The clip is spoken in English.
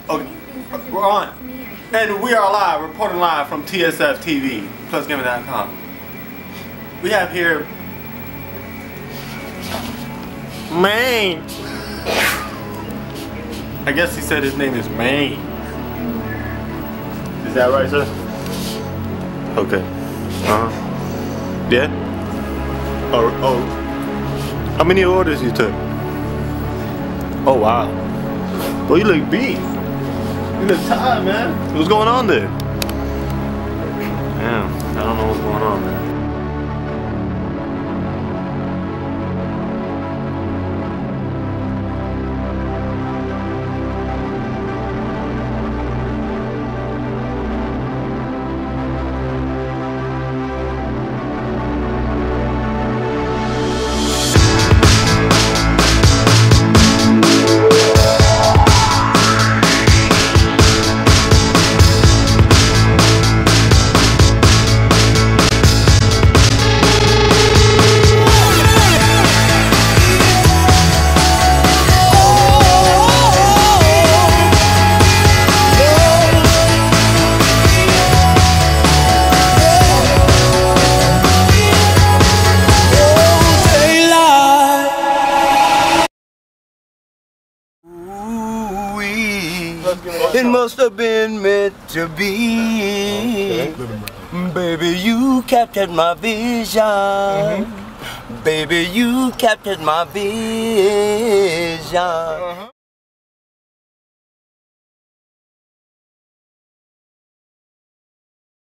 Okay, we're on. And we are live, reporting live from TSF TV, plusgaming.com. We have here Maine. I guess he said his name is Maine. Is that right, sir? Okay. Yeah? Oh. How many orders you took? Oh, wow. Well, you look beat. You look tired, man. What's going on there? Damn, I don't know what's going on, man. It must have been meant to be. Baby, you captured my vision. Baby, you captured my vision.